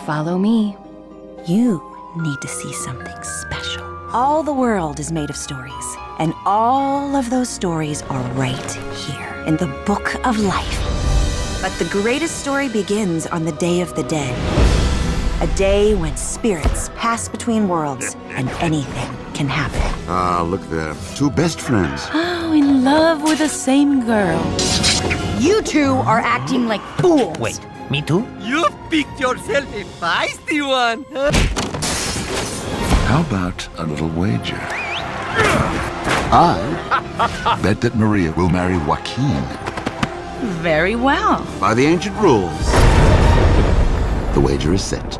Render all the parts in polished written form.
Follow me. You need to see something special. All the world is made of stories, and all of those stories are right here in the Book of Life. But the greatest story begins on the Day of the Dead. A day when spirits pass between worlds and anything can happen. Ah, look there. Two best friends. Oh, in love with the same girl. You two are acting like fools. Wait, me too? You picked yourself a feisty one. How about a little wager? I bet that Maria will marry Joaquin. Very well. By the ancient rules. The wager is set.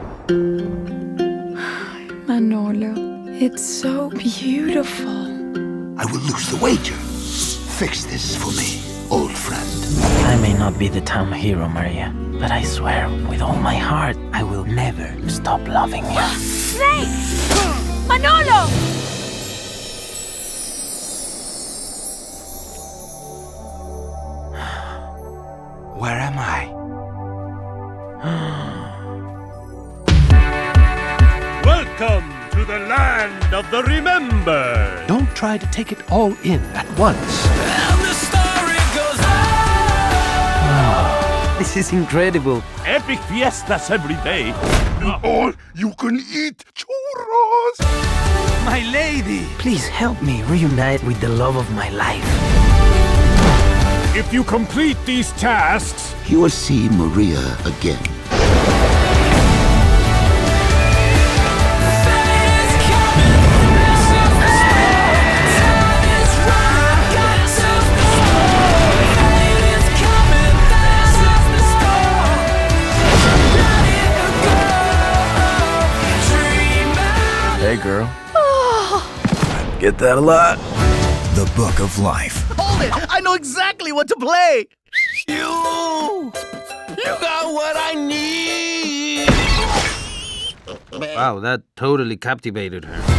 Manolo, it's so beautiful. I will lose the wager. Fix this for me, old friend. I may not be the town hero, Maria, but I swear with all my heart, I will never stop loving you. Snake! Manolo! Where am I? Welcome to the land of the remembered. Don't try to take it all in at once. And the story goes on. This is incredible. Epic fiestas every day. All you can eat churros. My lady! Please help me reunite with the love of my life. If you complete these tasks, You will see Maria again. Hey, girl. Get that a lot? The Book of Life. Hold it! I know exactly what to play! You got what I need! Wow, that totally captivated her.